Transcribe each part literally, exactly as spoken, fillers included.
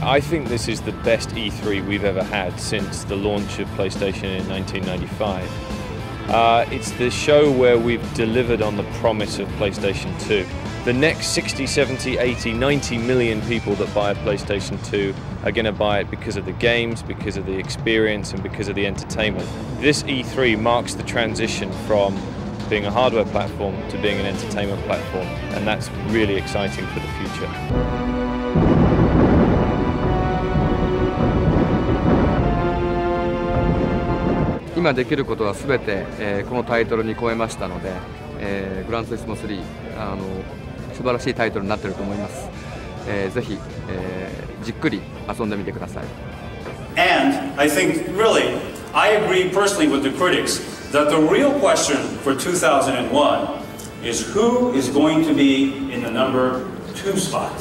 I think this is the best E three we've ever had since the launch of PlayStation in nineteen ninety-five. Uh, it's the show where we've delivered on the promise of PlayStation two. The next sixty, seventy, eighty, ninety million people that buy a PlayStation two are going to buy it because of the games, because of the experience, and because of the entertainment. This E three marks the transition from being a hardware platform to being an entertainment platform, and that's really exciting for the future. 今できることはすべて、えー、このタイトルに超えましたので、えー、グランツーリスモスリーあの素晴らしいタイトルになっていると思います。えー、ぜひ、えー、じっくり遊んでみてください。 And I think really, I agree personally with the critics that the real question for two thousand one is who is going to be in the number two spot.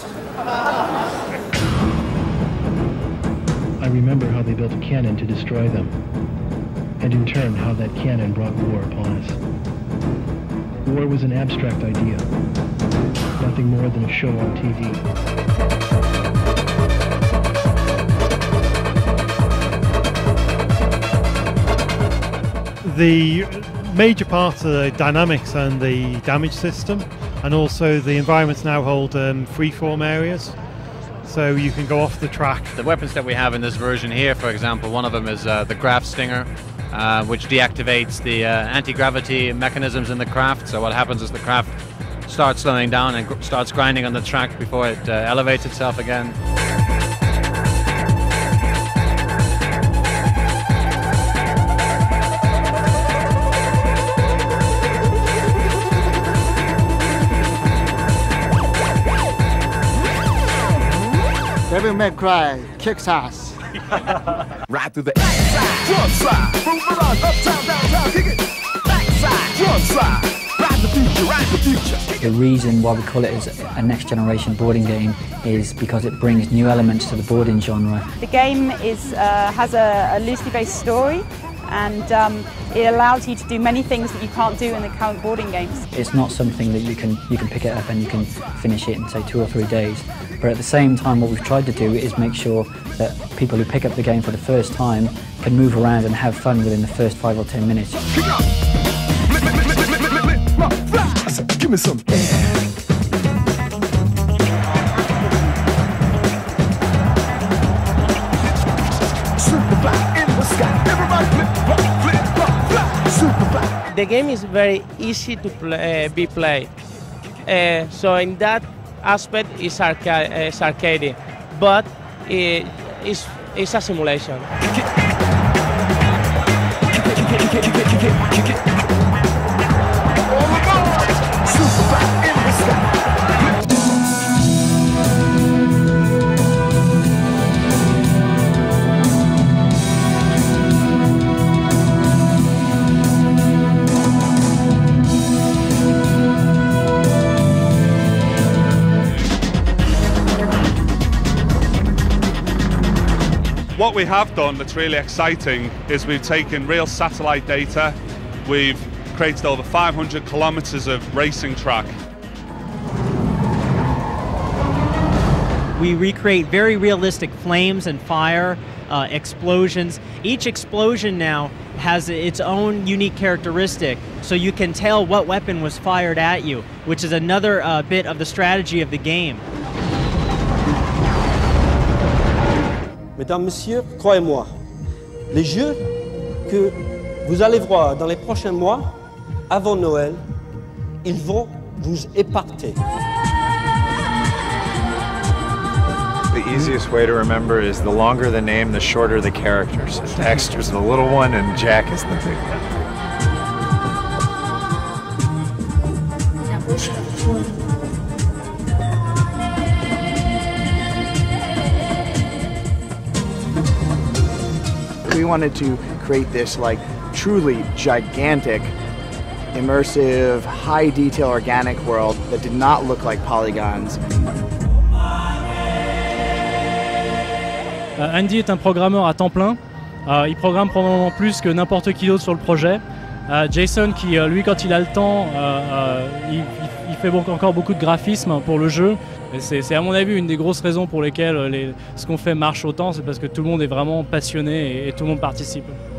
I remember how they built a cannon to destroy them, and in turn how that cannon brought war upon us. War was an abstract idea, nothing more than a show on T V. The major part of the dynamics and the damage system, and also the environments now hold um, freeform areas, so you can go off the track. The weapons that we have in this version here, for example, one of them is uh, the Grav Stinger, uh, which deactivates the uh, anti-gravity mechanisms in the craft. So what happens is the craft starts slowing down and gr starts grinding on the track before it uh, elevates itself again. Devil May Cry kicks ass. Right through the backside, front side, move it on, uptown, downtown, kick it. Backside, front side, ride the future, ride the future. The reason why we call it as a next generation boarding game is because it brings new elements to the boarding genre. The game is uh, has a, a loosely based story, and um, it allows you to do many things that you can't do in the current boarding games. It's not something that you can you can pick it up and you can finish it in say two or three days. But at the same time, what we've tried to do is make sure that people who pick up the game for the first time can move around and have fun within the first five or ten minutes. Give me some air. The game is very easy to play, uh, be played, uh, so in that aspect it's, arca uh, it's arcade, but it, it's, it's a simulation. What we have done that's really exciting is we've taken real satellite data, we've created over five hundred kilometers of racing track. We recreate very realistic flames and fire, uh, explosions. Each explosion now has its own unique characteristic, so you can tell what weapon was fired at you, which is another uh, bit of the strategy of the game. Mesdames, Messieurs, croyez-moi, les jeux que vous allez voir dans les prochains mois, avant Noël, ils vont vous épater. The easiest way to remember is the longer the name, the shorter the characters. Dexter's the little one and Jack is the big one. We wanted to create this like truly gigantic, immersive, high detail organic world that did not look like polygons. Andy est un programmeur à temps plein. Il programme probablement plus que n'importe qui d'autre sur le projet. Euh, Jason qui, euh, lui, quand il a le temps, euh, euh, il, il fait beaucoup, encore beaucoup de graphisme pour le jeu. C'est à mon avis une des grosses raisons pour lesquelles les, ce qu'on fait marche autant, c'est parce que tout le monde est vraiment passionné et, et tout le monde participe.